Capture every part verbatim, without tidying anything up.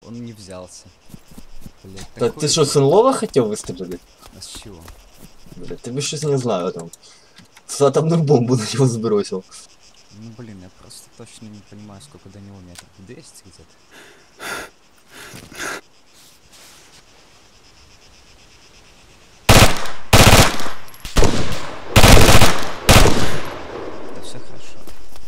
он не взялся. Блять, Та такой... ти що, Сенлова хотів вистрілити? А с чего? Блядь, тобі щось не знаю там. С атомную бомбу на него сбросил. Ну блин, я просто точно не понимаю, сколько до него метров. двести где-то. Да все хорошо.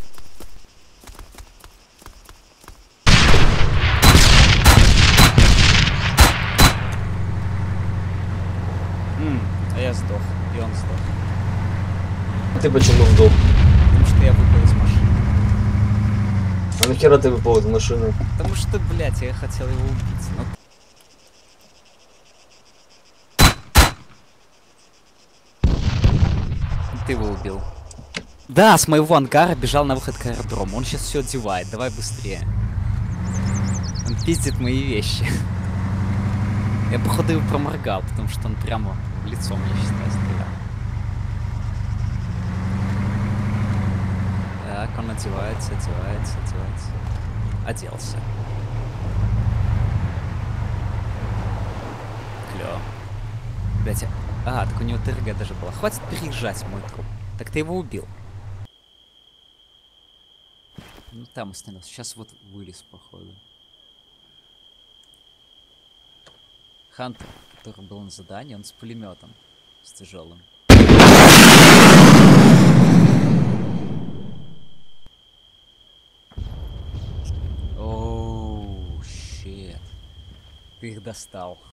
М, а я сдох, и он сдох. Ты почему вдох? Потому что я выпал из машины. А нахера ты выпал из машины? Потому что, блядь, я хотел его убить. Но... Ты его убил. Да, с моего ангара бежал на выход к аэродрому. Он сейчас все одевает. Давай быстрее. Он пиздит мои вещи. Я, походу, его проморгал, потому что он прямо в лицо мне, считай, стрелял. Так, он одевается, одевается, одевается. Оделся. Клево. Блять, а, так у него ТРГ даже было. Хватит переезжать мой труп. Так ты его убил. Ну там остановился. Сейчас вот вылез, походу. Хантер, который был на задании, он с пулеметом. С тяжелым. Оу, щет. Ты их достал.